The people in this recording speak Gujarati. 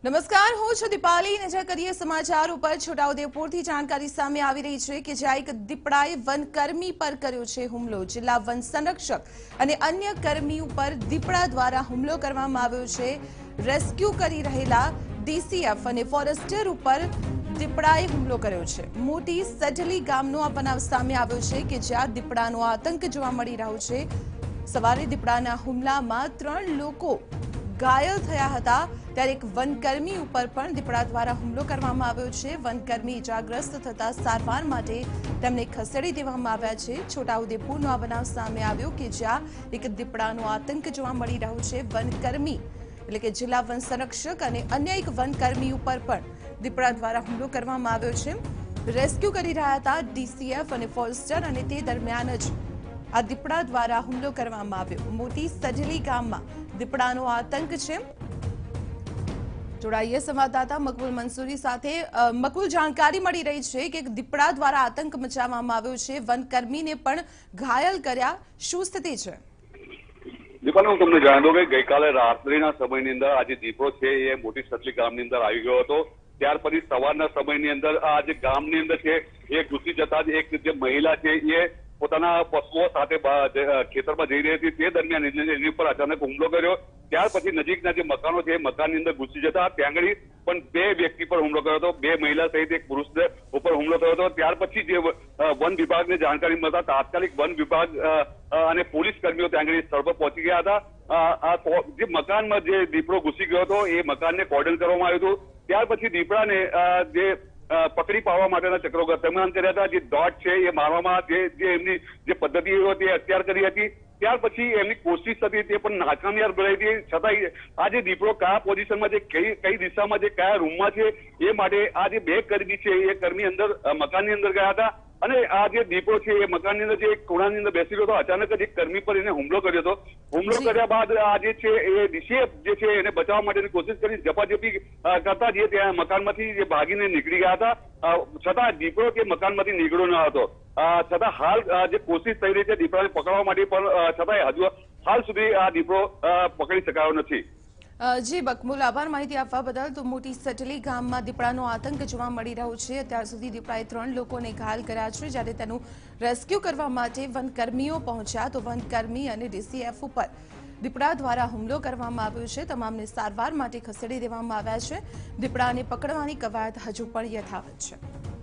નમસ્કાર, હું છું દીપાલી। નજર કરીએ સમાચાર ઉપર। છોટા ઉદેપુરથી જાણકારી સામે આવી રહી છે કે જ્યાં એક દીપડાએ વનકર્મી પર કર્યો છે હુમલો। જિલ્લા વન સંરક્ષક અને અન્ય કર્મી ઉપર દીપડા દ્વારા હુમલો કરવામાં આવ્યો છે। રેસ્ક્યુ કરી રહેલા ડીસીએફ અને ફોરેસ્ટર ઉપર દીપડાએ હુમલો કર્યો છે। મોટી સઢલી ગામનો આ બનાવ સામે આવ્યો છે કે જ્યાં દીપડાનો આતંક જોવા મળી રહ્યો છે। સવારે દીપડાના હુમલામાં 3 લોકો घायल थया हता, त्यारे एक वनकर्मी उपर पण दीपड़ा द्वारा हुमलो करवामां आव्यो छे। वनकर्मी इजाग्रस्त थता सारवार माटे तेमने खसेडी देवामां आव्या छे। छोटा उदेपुरनो आ बनाव सामे आव्यो के ज्यां एक दीपड़ानो आतंक जोवा मळी रह्यो छे। वनकर्मी એટલે કે જિલ્લા વન સંરક્ષક અને અન્ય એક વનકર્મી ઉપર પણ દીપડા દ્વારા હુમલો કરવામાં આવ્યો છે। રેસ્ક્યુ કરી રહ્યા હતા ડીસીએફ અને ફોરેસ્ટર અને તે દરમિયાન જ આ દીપડા દ્વારા હુમલો કરવામાં આવ્યો। મોટી સઢલી ગામમાં દીપડાનો આતંક છે। જોડાઈએ સંવાદદાતા મકબૂલ મંસૂરી સાથે। મકબૂલ, जानकारी મળી રહી છે કે દીપડા દ્વારા આતંક મચાવવામાં આવ્યો છે, વનકર્મીને પણ ઘાયલ કર્યા। શું સ્થિતિ છે? દીપાને હું તમને જણાવી દઉં કે ગઈકાલે રાત્રિના સમયની અંદર આ જે દીપડો છે એ મોટી સટલી ગામની અંદર આવી ગયો હતો। ત્યાર પછી સવારના સમયની અંદર આ જે ગામની અંદર છે એ ઘૂસી જતા જ એક જે મહિલા છે એ પોતાના પશુઓ સાથે ખેતરમાં જઈ રહી હતી। તે દરમિયાન એની પર અચાનક હુમલો કર્યો। ત્યાર પછી નજીકના જે મકાનો છે મકાનની અંદર ઘૂસી જતા ત્યાં આગળ પણ 2 વ્યક્તિ પર હુમલો કર્યો હતો। 2 મહિલા સહિત એક પુરુષ ઉપર હુમલો કર્યો હતો। ત્યાર પછી જે વન વિભાગને જાણકારી મળતા તાત્કાલિક વન વિભાગ અને પોલીસ કર્મીઓ ત્યાં આગળ સ્થળ પર પહોંચી ગયા હતા। જે મકાનમાં જે દીપડો ઘૂસી ગયો હતો એ મકાનને કોર્ડન કરવામાં આવ્યું હતું। ત્યાર પછી દીપડાને જે પકડી પાડવા માટેના ચક્રો ગતિમાન કર્યા હતા। જે દોટ છે એ મારવામાં જે એમની જે પદ્ધતિ હતી એ અત્યાર કરી હતી। ત્યાર પછી એમની કોશિશ હતી તે પણ નાકામયાબ રહી હતી। છતાંય આ જે દીપડો કયા પોઝિશનમાં છે, કઈ દિશામાં છે, કયા રૂમમાં છે એ માટે આ જે 2 કર્મી છે એ કર્મી અંદર મકાનની અંદર ગયા હતા અને આ જે દીપડો છે એ મકાનની અંદર જે એક ખૂણાની અંદર બેસી ગયો હતો। અચાનક જ એક કર્મી પર એને હુમલો કર્યો હતો। હુમલો કર્યા બાદ આ જે છે એ ડીસીએફ જે છે એને બચાવવા માટેની કોશિશ કરી, ઝપાઝપી કરતા જે ત્યાં મકાનમાંથી જે ભાગીને નીકળી ગયા હતા। છતાં દીપડો કે મકાનમાંથી નીકળ્યો ન હતો। છતાં હાલ જે કોશિશ થઈ રહી છે દીપડાને પકડવા માટે પણ છતાંય હજુ હાલ સુધી આ દીપડો પકડી શકાયો નથી। જી બકમુલ, આભાર માહિતી આપવા બદલ। તો મોટી સટલી ગામમાં દીપડાનો આતંક જોવા મળી રહ્યો છે। અત્યાર સુધી દીપડાએ 3 લોકોને ઘાયલ કર્યા છે। જ્યારે તેનું રેસ્ક્યુ કરવા માટે વનકર્મીઓ પહોંચ્યા તો વનકર્મી અને ડીસીએફ ઉપર દીપડા દ્વારા હુમલો કરવામાં આવ્યો છે। તમામને સારવાર માટે ખસેડી દેવામાં આવ્યા છે। દીપડાને પકડવાની કવાયત હજુ પણ યથાવત છે।